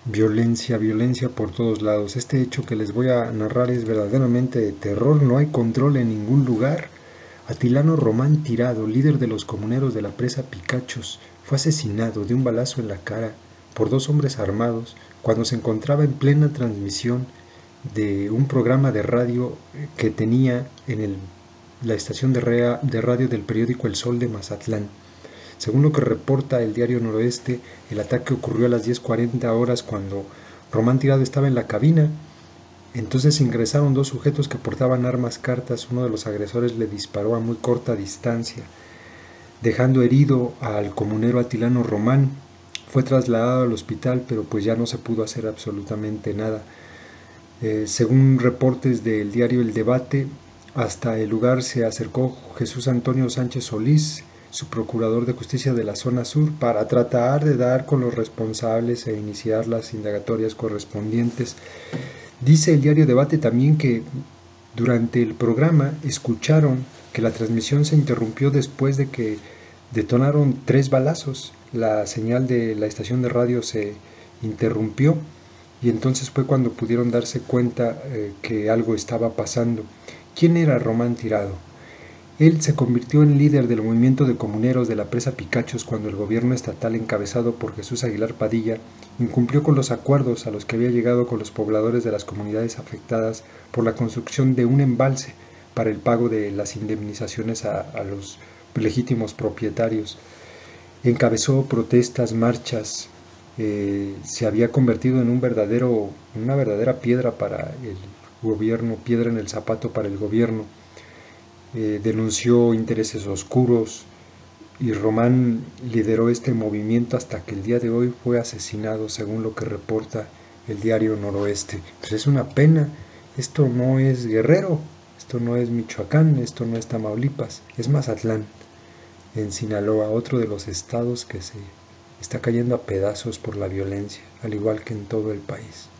Violencia, violencia por todos lados. Este hecho que les voy a narrar es verdaderamente de terror, no hay control en ningún lugar. Atilano Román Tirado, líder de los comuneros de la presa Picachos, fue asesinado de un balazo en la cara por dos hombres armados cuando se encontraba en plena transmisión de un programa de radio que tenía en la estación de radio del periódico El Sol de Mazatlán. Según lo que reporta el diario Noroeste, el ataque ocurrió a las 10:40 horas cuando Román Tirado estaba en la cabina. Entonces ingresaron dos sujetos que portaban armas cartas. Uno de los agresores le disparó a muy corta distancia, dejando herido al comunero Atilano Román. Fue trasladado al hospital, pero pues ya no se pudo hacer absolutamente nada. Según reportes del diario El Debate, hasta el lugar se acercó Jesús Antonio Sánchez Solís, su procurador de justicia de la zona sur, para tratar de dar con los responsables e iniciar las indagatorias correspondientes. Dice el diario Debate también que durante el programa escucharon que la transmisión se interrumpió después de que detonaron 3 balazos. La señal de la estación de radio se interrumpió y entonces fue cuando pudieron darse cuenta que algo estaba pasando. ¿Quién era Román Tirado? Él se convirtió en líder del movimiento de comuneros de la presa Picachos cuando el gobierno estatal encabezado por Jesús Aguilar Padilla incumplió con los acuerdos a los que había llegado con los pobladores de las comunidades afectadas por la construcción de un embalse para el pago de las indemnizaciones a los legítimos propietarios. Encabezó protestas, marchas, se había convertido en una verdadera piedra para el gobierno, piedra en el zapato para el gobierno. Denunció intereses oscuros y Román lideró este movimiento hasta que el día de hoy fue asesinado, según lo que reporta el diario Noroeste. Pues es una pena, esto no es Guerrero, esto no es Michoacán, esto no es Tamaulipas, es Mazatlán, en Sinaloa, otro de los estados que se está cayendo a pedazos por la violencia, al igual que en todo el país.